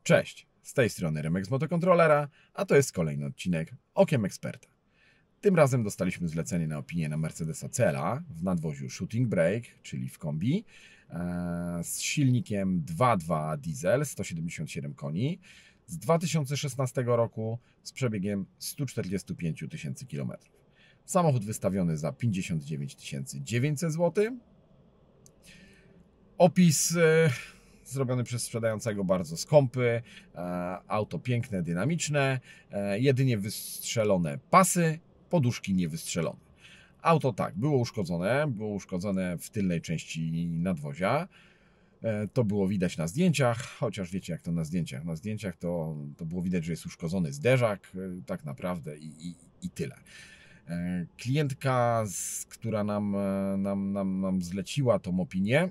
Cześć, z tej strony Remek z Motokontrolera, a to jest kolejny odcinek Okiem Eksperta. Tym razem dostaliśmy zlecenie na opinię na Mercedesa CLA w nadwoziu Shooting Brake, czyli w kombi, z silnikiem 2.2 diesel, 177 koni, z 2016 roku z przebiegiem 145 tysięcy km. Samochód wystawiony za 59 900 zł. Opis zrobiony przez sprzedającego, bardzo skąpy, auto piękne, dynamiczne, jedynie wystrzelone pasy, poduszki niewystrzelone. Auto tak, było uszkodzone w tylnej części nadwozia. To było widać na zdjęciach, chociaż wiecie jak to na zdjęciach. Na zdjęciach to było widać, że jest uszkodzony zderzak, tak naprawdę i tyle. Klientka, która nam zleciła tą opinię,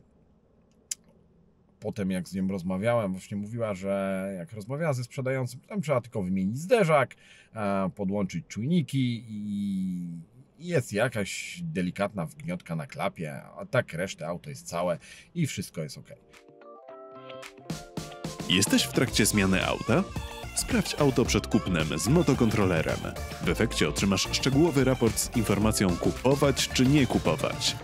potem jak z nią rozmawiałem, właśnie mówiła, że jak rozmawiała ze sprzedającym, tam trzeba tylko wymienić zderzak, podłączyć czujniki i jest jakaś delikatna wgniotka na klapie, a tak resztę auto jest całe i wszystko jest ok. Jesteś w trakcie zmiany auta? Sprawdź auto przed kupnem z Motokontrolerem. W efekcie otrzymasz szczegółowy raport z informacją kupować czy nie kupować.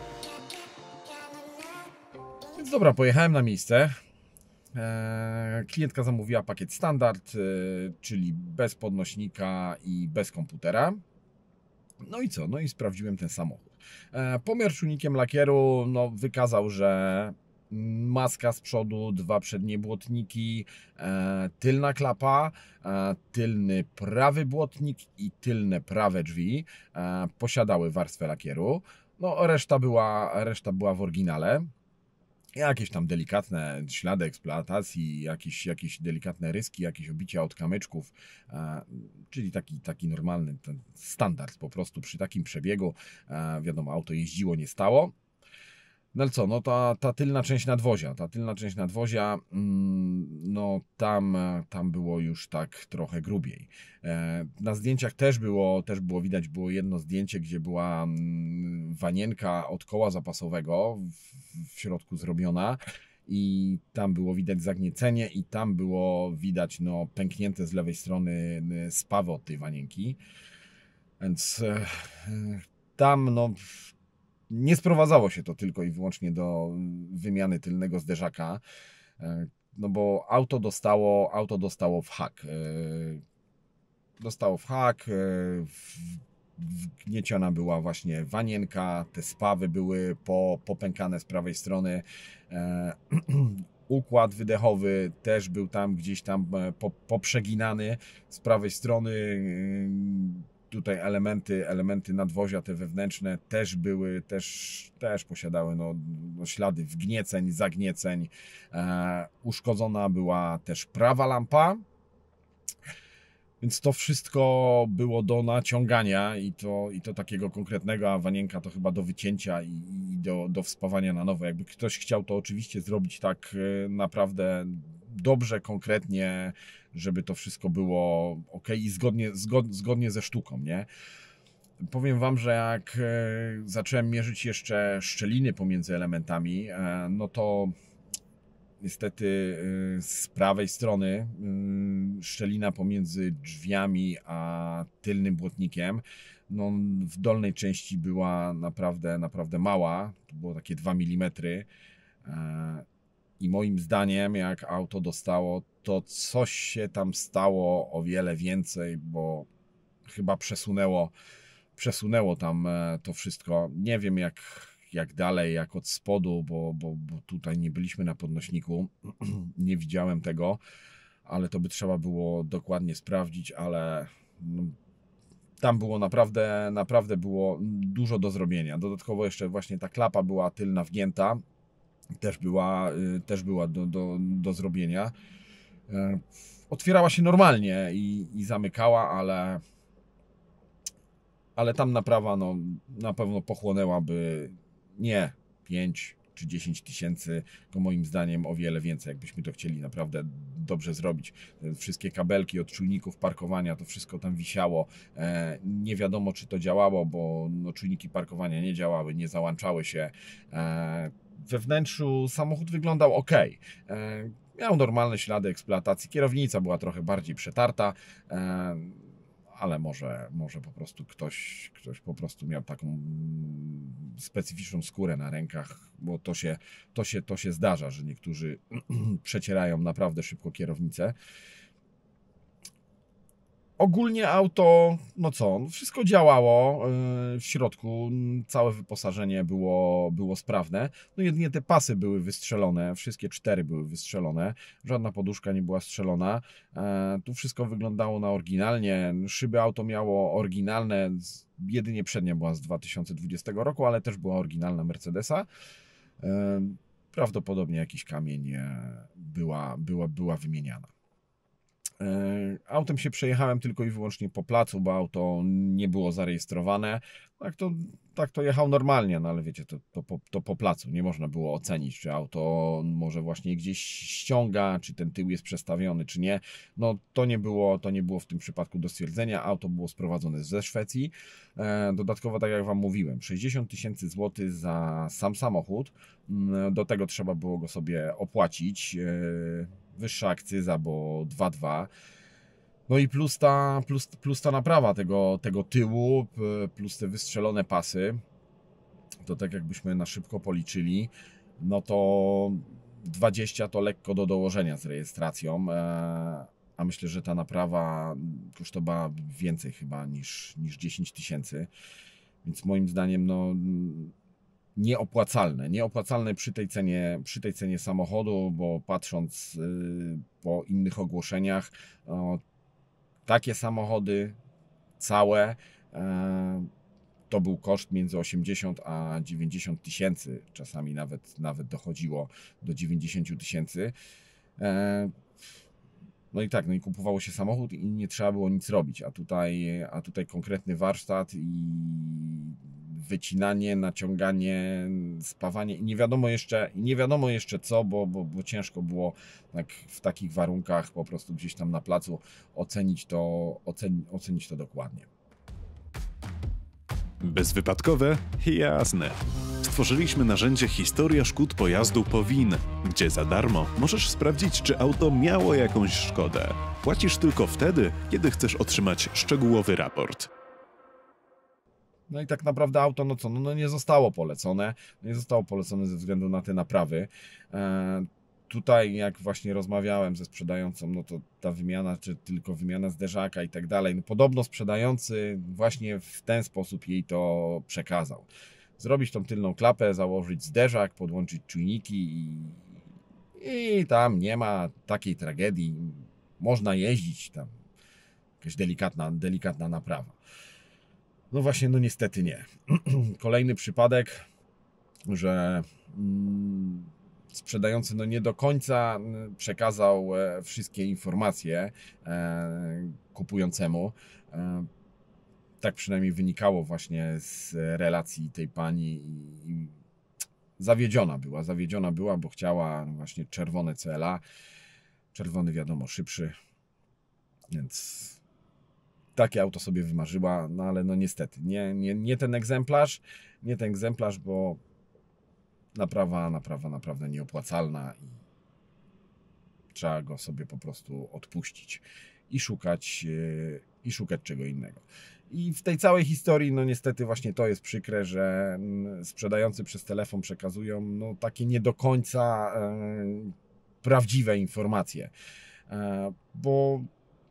Więc dobra, pojechałem na miejsce. Klientka zamówiła pakiet standard, czyli bez podnośnika i bez komputera. No i co? No i sprawdziłem ten samochód. Pomiar czujnikiem lakieru wykazał, że maska z przodu, 2 przednie błotniki, tylna klapa, tylny prawy błotnik i tylne prawe drzwi posiadały warstwę lakieru. No, reszta była w oryginale. Jakieś tam delikatne ślady eksploatacji, jakieś delikatne ryski, jakieś obicia od kamyczków, czyli taki normalny ten standard po prostu przy takim przebiegu. Wiadomo, auto jeździło, nie stało. No ale co, no ta tylna część nadwozia, no tam było już tak trochę grubiej. Na zdjęciach też było widać, było jedno zdjęcie, gdzie była wanienka od koła zapasowego w środku zrobiona i tam było widać zagniecenie i tam było widać pęknięte z lewej strony spawy od tej wanienki. Więc tam nie sprowadzało się to tylko i wyłącznie do wymiany tylnego zderzaka, no bo auto dostało w hak. Wgnieciona była właśnie wanienka, te spawy były popękane z prawej strony. Układ wydechowy też był tam gdzieś tam poprzeginany z prawej strony. Tutaj elementy nadwozia, te wewnętrzne też posiadały ślady wgnieceń, zagnieceń. Uszkodzona była też prawa lampa. Więc to wszystko było do naciągania i to takiego konkretnego, a wanienka to chyba do wycięcia i do wspawania na nowo. Jakby ktoś chciał to oczywiście zrobić tak naprawdę dobrze, konkretnie, żeby to wszystko było ok i zgodnie ze sztuką, nie? Powiem Wam, że jak zacząłem mierzyć jeszcze szczeliny pomiędzy elementami, no to niestety z prawej strony szczelina pomiędzy drzwiami a tylnym błotnikiem, w dolnej części była naprawdę mała, to było takie 2 mm. I moim zdaniem, jak auto dostało, to coś się tam stało o wiele więcej, bo chyba przesunęło tam to wszystko. Nie wiem jak dalej, jak od spodu, bo tutaj nie byliśmy na podnośniku, nie widziałem tego, ale to by trzeba było dokładnie sprawdzić, ale tam było naprawdę było dużo do zrobienia. Dodatkowo jeszcze właśnie ta klapa była tylna wgięta, też była do zrobienia. Otwierała się normalnie i zamykała, ale tam naprawa na pewno pochłonęłaby nie 5 czy 10 tysięcy, tylko moim zdaniem o wiele więcej, jakbyśmy to chcieli naprawdę dobrze zrobić. Wszystkie kabelki od czujników parkowania, to wszystko tam wisiało. Nie wiadomo, czy to działało, bo czujniki parkowania nie działały, nie załączały się. We wnętrzu samochód wyglądał ok. Miał normalne ślady eksploatacji. Kierownica była trochę bardziej przetarta, ale może po prostu ktoś po prostu miał taką specyficzną skórę na rękach, bo to się zdarza, że niektórzy przecierają naprawdę szybko kierownicę. Ogólnie auto, no co, wszystko działało w środku, całe wyposażenie było sprawne, no jedynie te pasy były wystrzelone, wszystkie 4 były wystrzelone, żadna poduszka nie była strzelona, tu wszystko wyglądało na oryginalnie, szyby auto miało oryginalne, jedynie przednia była z 2020 roku, ale też była oryginalna Mercedesa, prawdopodobnie jakiś kamień była wymieniana. Autem się przejechałem tylko i wyłącznie po placu, bo auto nie było zarejestrowane. Tak to jechał normalnie, no ale wiecie, to po placu. Nie można było ocenić, czy auto może właśnie gdzieś ściąga, czy ten tył jest przestawiony, czy nie. No to nie było w tym przypadku do stwierdzenia. Auto było sprowadzone ze Szwecji. Dodatkowo, tak jak Wam mówiłem, 60 000 złotych za sam samochód. Do tego trzeba było go sobie opłacić. Wyższa akcyza, bo 2,2. No i plus ta naprawa tego tyłu, plus te wystrzelone pasy. To tak jakbyśmy na szybko policzyli, no to 20 to lekko do dołożenia z rejestracją, a myślę, że ta naprawa kosztowała więcej chyba niż 10 000. Więc moim zdaniem no nieopłacalne przy tej cenie samochodu, bo patrząc po innych ogłoszeniach, takie samochody całe to był koszt między 80 a 90 tysięcy, czasami nawet dochodziło do 90 tysięcy. No i tak, no i kupowało się samochód i nie trzeba było nic robić, a tutaj konkretny warsztat i wycinanie, naciąganie, spawanie i nie wiadomo jeszcze co, bo ciężko było tak w takich warunkach po prostu gdzieś tam na placu ocenić to dokładnie. Bezwypadkowe? Jasne. Stworzyliśmy narzędzie Historia szkód pojazdu POWIN, gdzie za darmo możesz sprawdzić, czy auto miało jakąś szkodę. Płacisz tylko wtedy, kiedy chcesz otrzymać szczegółowy raport. No i tak naprawdę auto, no co, no nie zostało polecone. Nie zostało polecone ze względu na te naprawy. Tutaj jak właśnie rozmawiałem ze sprzedającą, no to ta wymiana, czy tylko wymiana zderzaka i tak dalej, no podobno sprzedający właśnie w ten sposób jej to przekazał. Zrobić tą tylną klapę, założyć zderzak, podłączyć czujniki i tam nie ma takiej tragedii. Można jeździć tam. Jakaś delikatna naprawa. No właśnie, no niestety nie. Kolejny przypadek, że sprzedający no nie do końca przekazał wszystkie informacje kupującemu. Tak przynajmniej wynikało właśnie z relacji tej pani i zawiedziona była, bo chciała właśnie czerwone CLA. Czerwony wiadomo szybszy, więc takie auto sobie wymarzyła, no ale no niestety nie ten egzemplarz, bo naprawa naprawdę nieopłacalna i trzeba go sobie po prostu odpuścić i szukać czego innego. I w tej całej historii, no niestety właśnie to jest przykre, że sprzedający przez telefon przekazują no takie nie do końca prawdziwe informacje, bo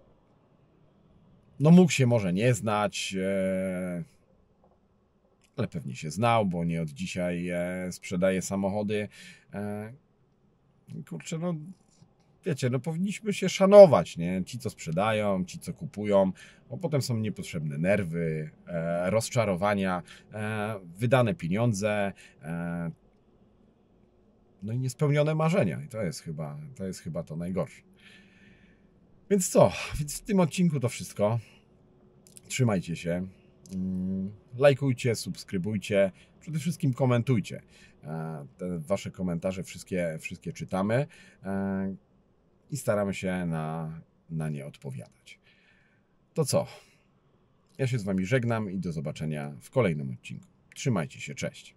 no mógł się może nie znać, ale pewnie się znał, bo nie od dzisiaj sprzedaje samochody. Kurczę, no wiecie, no powinniśmy się szanować, nie? Ci, co sprzedają, ci, co kupują, bo potem są niepotrzebne nerwy, rozczarowania, wydane pieniądze, no i niespełnione marzenia. I to jest chyba to najgorsze. Więc co? Więc w tym odcinku to wszystko. Trzymajcie się. Lajkujcie, subskrybujcie. Przede wszystkim komentujcie. Te wasze komentarze wszystkie czytamy i staramy się na nie odpowiadać. To co? Ja się z Wami żegnam i do zobaczenia w kolejnym odcinku. Trzymajcie się, cześć.